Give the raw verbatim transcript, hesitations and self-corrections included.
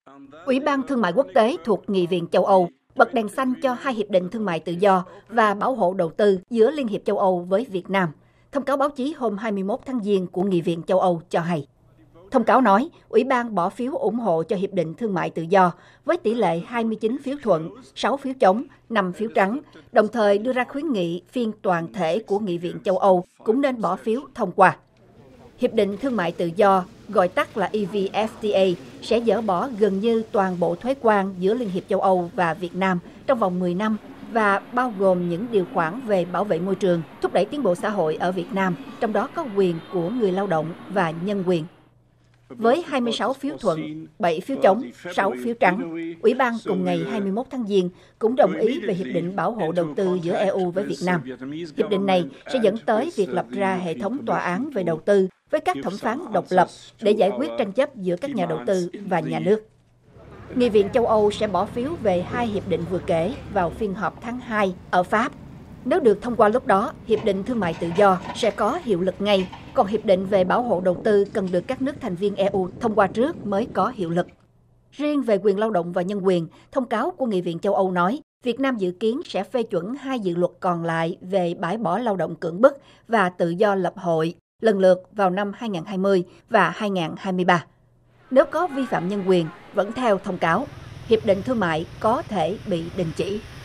Ủy ban Thương mại Quốc tế thuộc Nghị viện châu Âu bật đèn xanh cho hai hiệp định thương mại tự do và bảo hộ đầu tư giữa Liên hiệp châu Âu với Việt Nam. Thông cáo báo chí hôm hai mươi mốt tháng Giêng của Nghị viện châu Âu cho hay. Thông cáo nói, Ủy ban bỏ phiếu ủng hộ cho Hiệp định Thương mại Tự do với tỷ lệ hai mươi chín phiếu thuận, sáu phiếu chống, năm phiếu trắng, đồng thời đưa ra khuyến nghị phiên toàn thể của Nghị viện châu Âu cũng nên bỏ phiếu thông qua. Hiệp định Thương mại Tự do, gọi tắt là E V F T A, sẽ dỡ bỏ gần như toàn bộ thuế quan giữa Liên hiệp châu Âu và Việt Nam trong vòng mười năm và bao gồm những điều khoản về bảo vệ môi trường, thúc đẩy tiến bộ xã hội ở Việt Nam, trong đó có quyền của người lao động và nhân quyền. Với hai mươi sáu phiếu thuận, bảy phiếu chống, sáu phiếu trắng, Ủy ban cùng ngày hai mươi mốt tháng Giêng cũng đồng ý về Hiệp định Bảo hộ Đầu tư giữa E U với Việt Nam. Hiệp định này sẽ dẫn tới việc lập ra hệ thống tòa án về đầu tư với các thẩm phán độc lập để giải quyết tranh chấp giữa các nhà đầu tư và nhà nước. Nghị viện châu Âu sẽ bỏ phiếu về hai hiệp định vừa kể vào phiên họp tháng hai ở Pháp. Nếu được thông qua lúc đó, Hiệp định Thương mại Tự do sẽ có hiệu lực ngay, còn Hiệp định về bảo hộ đầu tư cần được các nước thành viên E U thông qua trước mới có hiệu lực. Riêng về quyền lao động và nhân quyền, thông cáo của Nghị viện châu Âu nói, Việt Nam dự kiến sẽ phê chuẩn hai dự luật còn lại về bãi bỏ lao động cưỡng bức và tự do lập hội, lần lượt vào năm hai nghìn không trăm hai mươi và hai nghìn không trăm hai mươi ba. Nếu có vi phạm nhân quyền, vẫn theo thông cáo, Hiệp định Thương mại có thể bị đình chỉ.